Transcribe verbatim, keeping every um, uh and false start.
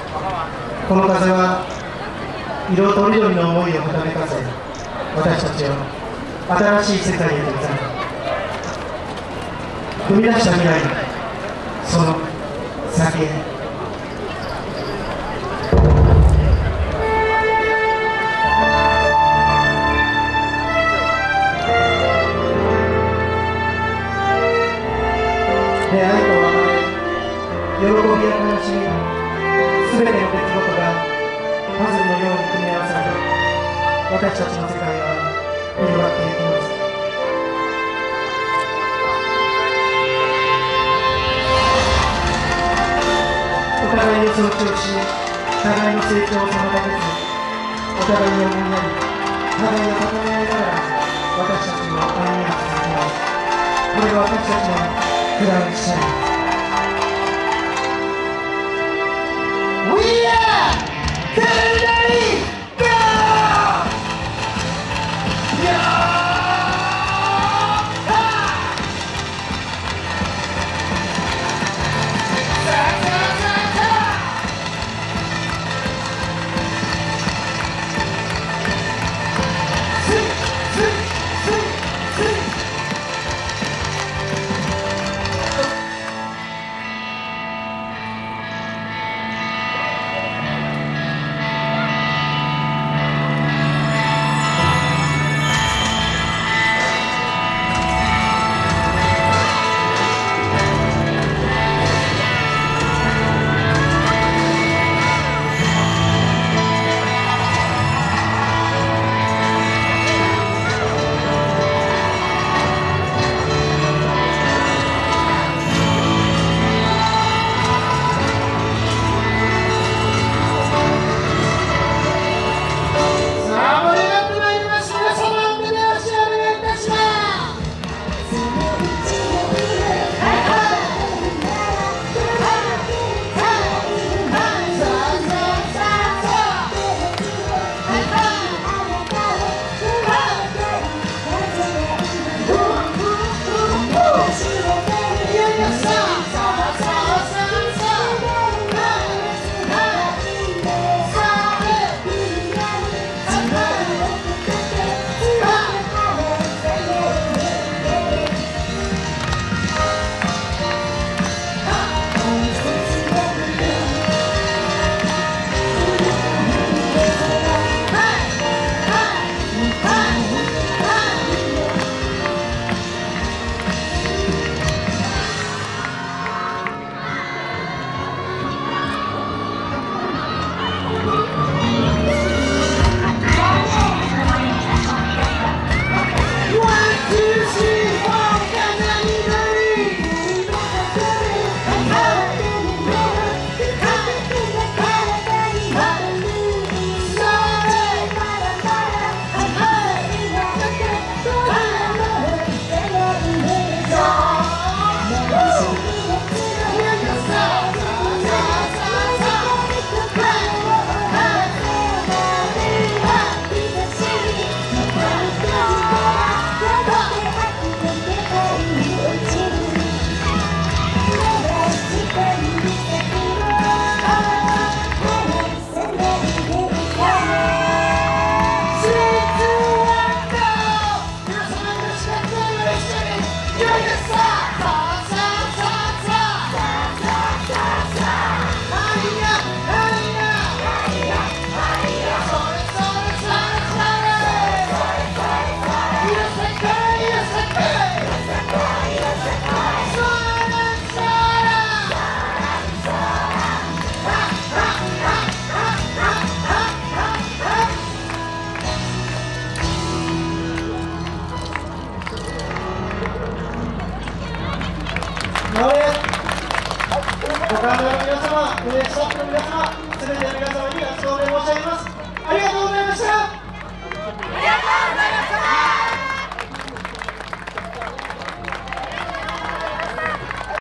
この風は色とりどりの思いをはためかせ、私たちを新しい世界へと誘う。踏み出した未来、その先へ。出会いと別れ、喜びや悲しみ、すべての出来事がパズルのように組み合わされ、私たちの世界は広がっていきます。お互いを尊重し、互いの成長を妨げず、お互いに思いやり、互いを高め合いながら、私たちの歩みが続きます。これが私たちのフランシャイ。We are Kennedy Go! Yeah! ご覧の皆様、スタッフの皆様。